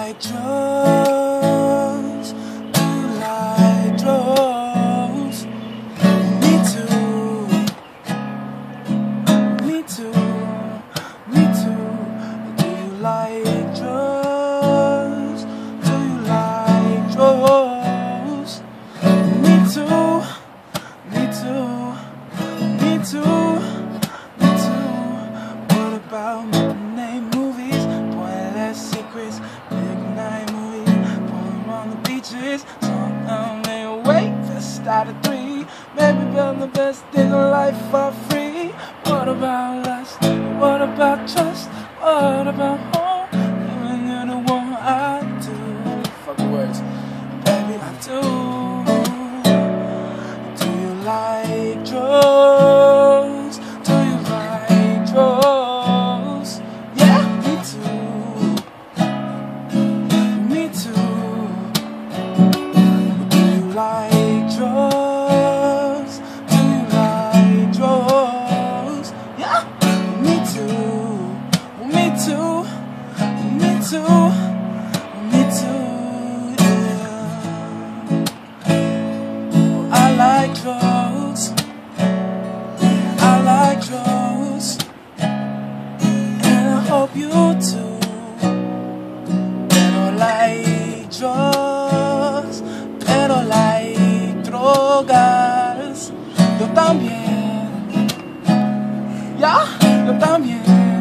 like drugs? Do you like drugs? Me too. Me too. Me too. Do you like drugs? Do you like drugs? Me too. Me too. Me too. Me too. What about midnight movies? Pointless secrets. Midnight movies. Pulling on the beaches. Song lay awake. Fist out of 3. Maybe build the best thing in life for free. What about lust? What about trust? What about home? Even you're the one I do. Fuck the words. Baby, I do. Do you like drugs? Do you like drugs? Yeah, me too. Me too. Do you like drugs? Do you like drugs? Yeah, me too. Me too. Me too. Me too. Yeah. I like drugs. I like drugs. And I hope you too. Pero like drugs. Pero like drogas. Yo también. Ya, yo también.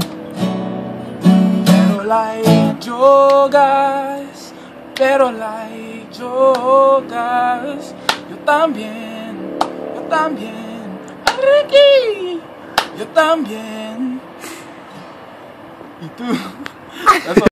Pero like drogas. Pero like drogas. Yo también. Yo también. Ricky. Yo también. ¿Y tú?